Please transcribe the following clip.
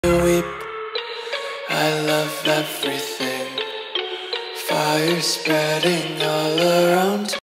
weep. I love everything. Fire spreading all around.